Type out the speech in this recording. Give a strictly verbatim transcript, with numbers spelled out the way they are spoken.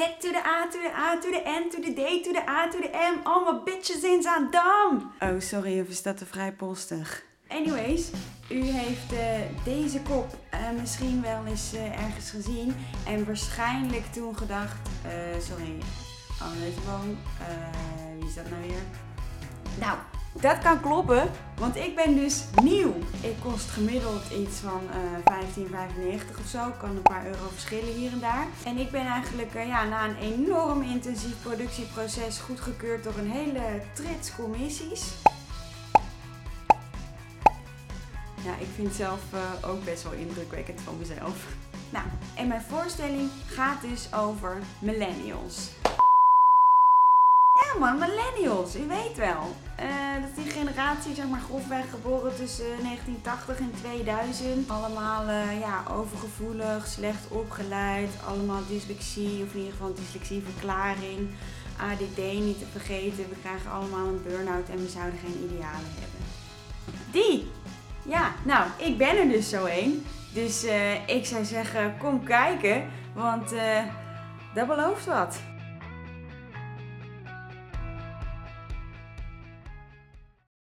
to the A to the A to the N to the D to the A to the M. Allemaal bitches in Zaandam. Oh, sorry, of is dat te vrijpostig? Anyways, u heeft uh, deze kop uh, misschien wel eens uh, ergens gezien. En waarschijnlijk toen gedacht... Uh, sorry, Anne Neutenboom. Uh, wie is dat nou weer? Nou, dat kan kloppen, want ik ben dus nieuw. Ik kost gemiddeld iets van uh, vijftien vijfennegentig of zo. Kan een paar euro verschillen hier en daar. En ik ben eigenlijk uh, ja, na een enorm intensief productieproces goedgekeurd door een hele trits commissies. Ja, ik vind het zelf uh, ook best wel indrukwekkend van mezelf. Nou, en mijn voorstelling gaat dus over millennials. Ja man, millennials, u weet wel. Uh, dat is die generatie, zeg maar, grofweg geboren tussen negentien tachtig en tweeduizend. Allemaal uh, ja, overgevoelig, slecht opgeleid, allemaal dyslexie, of in ieder geval dyslexieverklaring. A D D niet te vergeten, we krijgen allemaal een burn-out en we zouden geen idealen hebben. Die! Ja, nou, ik ben er dus zo een. Dus uh, ik zou zeggen, kom kijken, want uh, dat belooft wat.